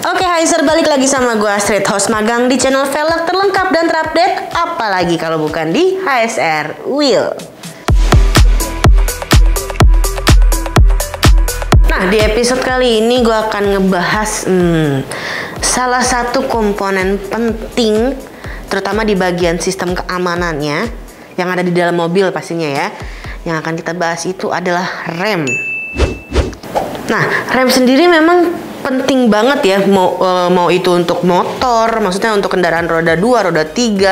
Oke, hai Sir, balik lagi sama gue Astrid, host magang di channel Velg terlengkap dan terupdate, apalagi kalau bukan di HSR Wheel. Nah, di episode kali ini gue akan ngebahas salah satu komponen penting, terutama di bagian sistem keamanannya yang ada di dalam mobil pastinya ya. Yang akan kita bahas itu adalah rem. Nah, rem sendiri memang penting banget ya, mau itu untuk motor, maksudnya untuk kendaraan roda 2, roda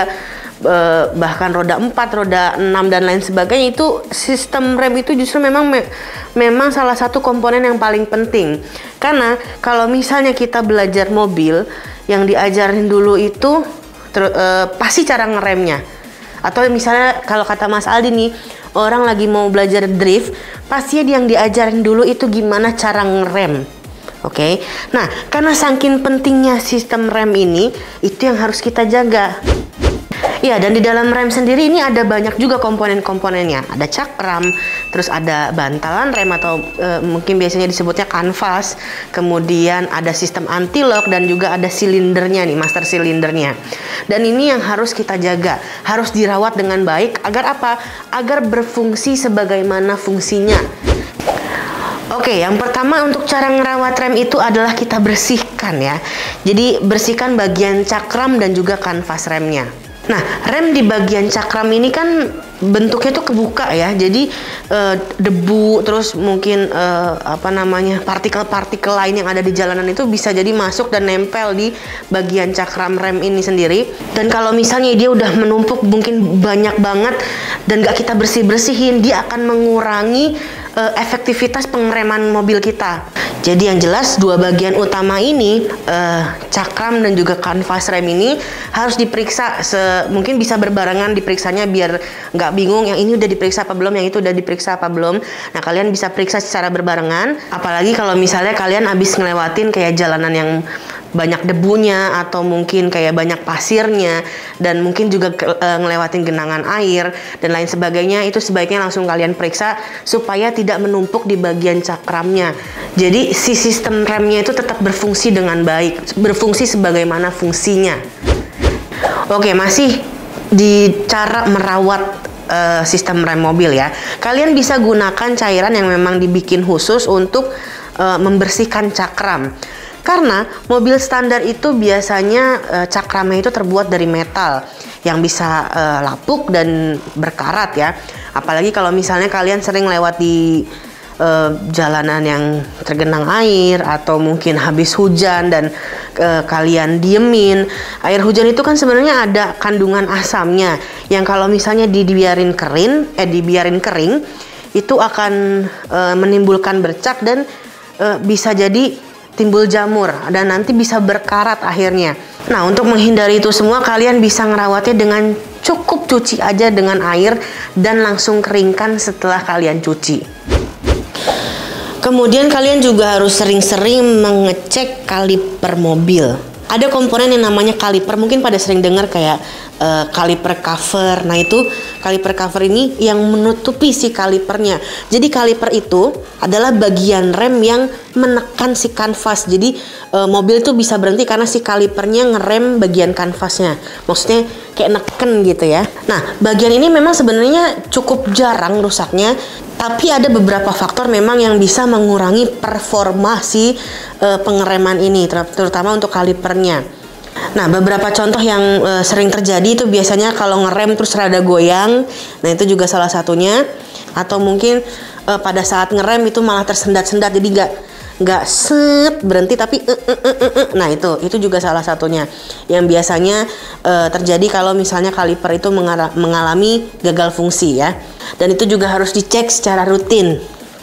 3, bahkan roda 4, roda 6 dan lain sebagainya. Itu sistem rem itu justru memang salah satu komponen yang paling penting. Karena kalau misalnya kita belajar mobil, yang diajarin dulu itu pasti cara ngeremnya. Atau misalnya kalau kata Mas Aldi nih, orang lagi mau belajar drift, pasti yang diajarin dulu itu gimana cara ngerem. Oke, nah karena saking pentingnya sistem rem ini, itu yang harus kita jaga. Ya, dan di dalam rem sendiri ini ada banyak juga komponen-komponennya. Ada cakram, terus ada bantalan rem atau mungkin biasanya disebutnya kanvas. Kemudian ada sistem anti-lock dan juga ada silindernya nih, master silindernya. Dan ini yang harus kita jaga, harus dirawat dengan baik agar apa? Agar berfungsi sebagaimana fungsinya. Oke, yang pertama untuk cara ngerawat rem itu adalah kita bersihkan ya. Jadi bersihkan bagian cakram dan juga kanvas remnya. Nah, rem di bagian cakram ini kan bentuknya tuh kebuka ya. Jadi debu terus mungkin partikel-partikel lain yang ada di jalanan itu bisa jadi masuk dan nempel di bagian cakram rem ini sendiri. Dan kalau misalnya dia udah menumpuk mungkin banyak banget dan gak kita bersih-bersihin, dia akan mengurangi efektivitas pengereman mobil kita. Jadi yang jelas dua bagian utama ini, cakram dan juga kanvas rem ini harus diperiksa, mungkin bisa berbarengan diperiksanya biar nggak bingung yang ini udah diperiksa apa belum, yang itu udah diperiksa apa belum. Nah, kalian bisa periksa secara berbarengan, apalagi kalau misalnya kalian habis ngelewatin kayak jalanan yang banyak debunya atau mungkin kayak banyak pasirnya dan mungkin juga ngelewatin genangan air dan lain sebagainya. Itu sebaiknya langsung kalian periksa supaya tidak menumpuk di bagian cakramnya. Jadi si sistem remnya itu tetap berfungsi dengan baik, berfungsi sebagaimana fungsinya. Oke, masih di cara merawat sistem rem mobil ya. Kalian bisa gunakan cairan yang memang dibikin khusus untuk membersihkan cakram. Karena mobil standar itu biasanya cakramnya itu terbuat dari metal yang bisa lapuk dan berkarat ya. Apalagi kalau misalnya kalian sering lewat di jalanan yang tergenang air atau mungkin habis hujan dan kalian diemin. Air hujan itu kan sebenarnya ada kandungan asamnya yang kalau misalnya dibiarin kering itu akan menimbulkan bercak dan bisa jadi timbul jamur dan nanti bisa berkarat akhirnya. Nah, untuk menghindari itu semua, kalian bisa ngerawatnya dengan cukup cuci aja dengan air dan langsung keringkan setelah kalian cuci. Kemudian kalian juga harus sering-sering mengecek kaliper mobil. Ada komponen yang namanya kaliper, mungkin pada sering dengar kayak kaliper cover. Nah, itu kaliper cover ini yang menutupi si kalipernya. Jadi kaliper itu adalah bagian rem yang menekan si kanvas. Jadi mobil itu bisa berhenti karena si kalipernya ngerem bagian kanvasnya. Maksudnya kayak neken gitu ya. Nah, bagian ini memang sebenarnya cukup jarang rusaknya, tapi ada beberapa faktor memang yang bisa mengurangi performa si pengereman ini, terutama untuk kalipernya. Nah, beberapa contoh yang sering terjadi itu biasanya kalau ngerem terus rada goyang. Nah, itu juga salah satunya. Atau mungkin pada saat ngerem itu malah tersendat-sendat, jadi nggak set berhenti tapi nah itu juga salah satunya yang biasanya terjadi kalau misalnya kaliper itu mengalami gagal fungsi ya. Dan itu juga harus dicek secara rutin.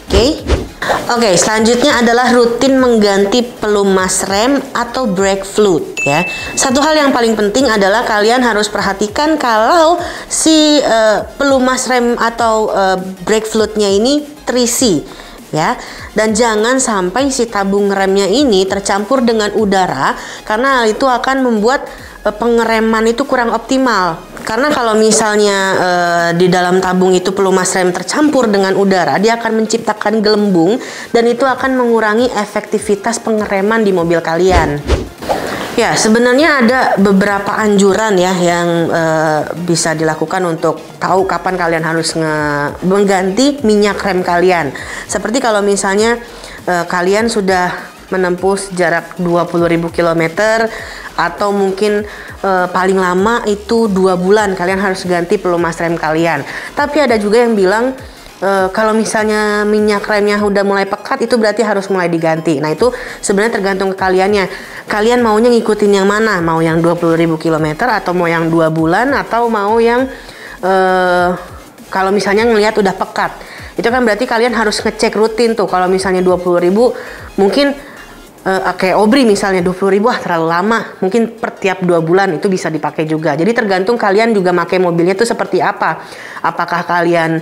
Oke, selanjutnya adalah rutin mengganti pelumas rem atau brake fluid ya. Satu hal yang paling penting adalah kalian harus perhatikan kalau si pelumas rem atau brake fluidnya ini terisi ya. Dan jangan sampai si tabung remnya ini tercampur dengan udara karena hal itu akan membuat pengereman itu kurang optimal. Karena kalau misalnya di dalam tabung itu pelumas rem tercampur dengan udara, dia akan menciptakan gelembung dan itu akan mengurangi efektivitas pengereman di mobil kalian. Ya, sebenarnya ada beberapa anjuran ya yang bisa dilakukan untuk tahu kapan kalian harus mengganti minyak rem kalian. Seperti kalau misalnya kalian sudah menempuh jarak 20.000 km atau mungkin paling lama itu 2 bulan kalian harus ganti pelumas rem kalian. Tapi ada juga yang bilang kalau misalnya minyak remnya udah mulai pekat itu berarti harus mulai diganti. Nah itu sebenarnya tergantung ke kaliannya. Kalian maunya ngikutin yang mana? Mau yang 20.000 km atau mau yang 2 bulan atau mau yang kalau misalnya ngelihat udah pekat. Itu kan berarti kalian harus ngecek rutin tuh. Kalau misalnya 20.000 mungkin kayak Obri misalnya 20.000 terlalu lama, mungkin per tiap 2 bulan itu bisa dipakai juga. Jadi tergantung kalian juga pakai mobilnya itu seperti apa. Apakah kalian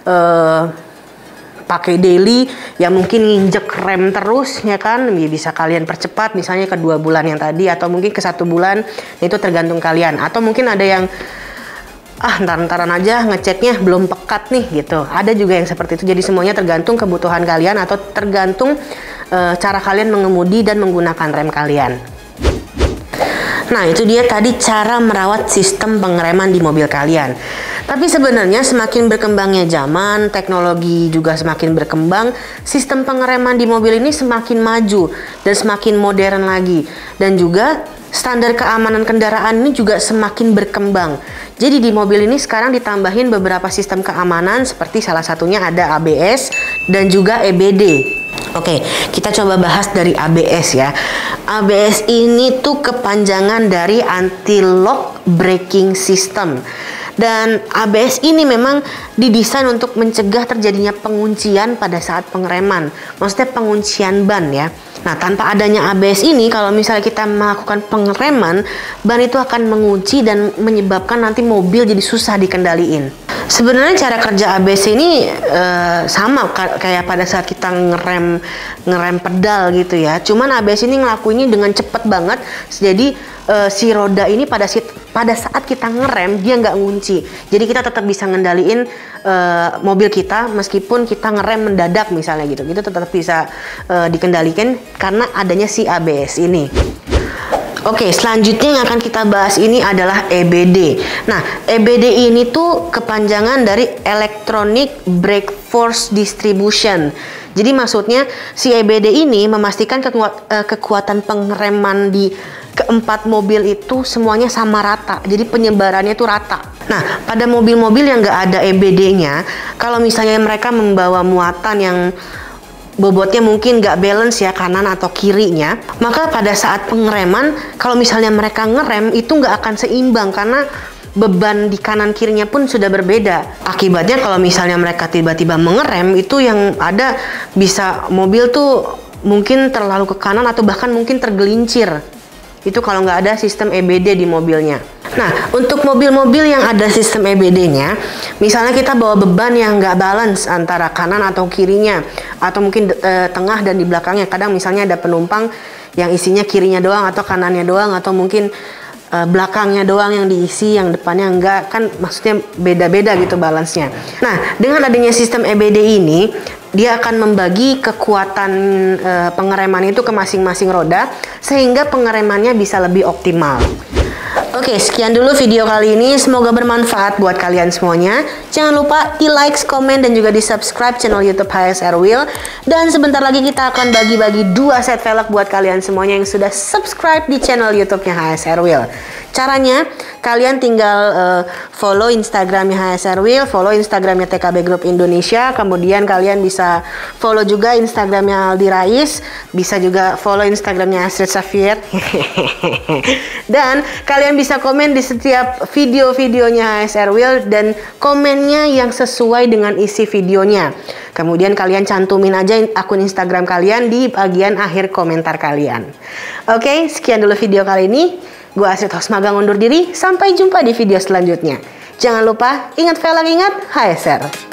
pakai daily yang mungkin nginjek rem terus ya kan, bisa kalian percepat misalnya ke 2 bulan yang tadi atau mungkin ke 1 bulan, itu tergantung kalian. Atau mungkin ada yang ntar-ntaran aja ngeceknya belum pekat nih gitu. Ada juga yang seperti itu. Jadi semuanya tergantung kebutuhan kalian atau tergantung cara kalian mengemudi dan menggunakan rem kalian. Nah itu dia tadi cara merawat sistem pengereman di mobil kalian. Tapi sebenarnya semakin berkembangnya zaman, teknologi juga semakin berkembang, sistem pengereman di mobil ini semakin maju dan semakin modern lagi. Dan juga standar keamanan kendaraan ini juga semakin berkembang. Jadi di mobil ini sekarang ditambahin beberapa sistem keamanan seperti salah satunya ada ABS dan juga EBD. Oke, kita coba bahas dari ABS ya. ABS ini tuh kepanjangan dari Anti-Lock Braking System. Dan ABS ini memang didesain untuk mencegah terjadinya penguncian pada saat pengereman. Maksudnya penguncian ban ya. Nah, tanpa adanya ABS ini, kalau misalnya kita melakukan pengereman, ban itu akan mengunci dan menyebabkan nanti mobil jadi susah dikendaliin. Sebenarnya cara kerja ABS ini sama kayak pada saat kita ngerem pedal gitu ya. Cuman ABS ini ngelakuinnya dengan cepet banget. Jadi si roda ini pada saat kita ngerem dia nggak ngunci. Jadi kita tetap bisa ngendaliin mobil kita meskipun kita ngerem mendadak misalnya gitu. Kita tetap bisa dikendalikan karena adanya si ABS ini. Oke, selanjutnya yang akan kita bahas ini adalah EBD. Nah, EBD ini tuh kepanjangan dari Electronic Brake Force Distribution. Jadi maksudnya si EBD ini memastikan kekuatan pengereman di keempat mobil itu semuanya sama rata. Jadi penyebarannya itu rata. Nah, pada mobil-mobil yang nggak ada EBD-nya, kalau misalnya mereka membawa muatan yang bobotnya mungkin nggak balance ya kanan atau kirinya, maka pada saat pengereman kalau misalnya mereka ngerem itu nggak akan seimbang karena beban di kanan kirinya pun sudah berbeda. Akibatnya kalau misalnya mereka tiba-tiba mengerem itu yang ada bisa mobil tuh mungkin terlalu ke kanan atau bahkan mungkin tergelincir. Itu kalau nggak ada sistem EBD di mobilnya. Nah, untuk mobil-mobil yang ada sistem EBD-nya, misalnya kita bawa beban yang nggak balance antara kanan atau kirinya, atau mungkin tengah dan di belakangnya. Kadang misalnya ada penumpang yang isinya kirinya doang atau kanannya doang, atau mungkin belakangnya doang yang diisi, yang depannya enggak, kan maksudnya beda-beda gitu balance-nya. Nah, dengan adanya sistem EBD ini, dia akan membagi kekuatan pengereman itu ke masing-masing roda sehingga pengeremannya bisa lebih optimal. Oke, sekian dulu video kali ini. Semoga bermanfaat buat kalian semuanya. Jangan lupa di like, komen, dan juga di subscribe channel YouTube HSR Wheel. Dan sebentar lagi kita akan bagi-bagi 2 set velg buat kalian semuanya yang sudah subscribe di channel YouTube-nya HSR Wheel. Caranya, kalian tinggal follow Instagramnya HSR Wheel, follow Instagramnya TKB Group Indonesia, kemudian kalian bisa follow juga Instagramnya Aldi Rais, bisa juga follow Instagramnya Astrid Safier. Dan kalian bisa komen di setiap video-videonya HSR Wheel dan komennya yang sesuai dengan isi videonya. Kemudian kalian cantumin aja akun Instagram kalian di bagian akhir komentar kalian. Oke, sekian dulu video kali ini. Gue Astrid Hosmagang undur diri. Sampai jumpa di video selanjutnya. Jangan lupa, ingat velg, ingat HSR.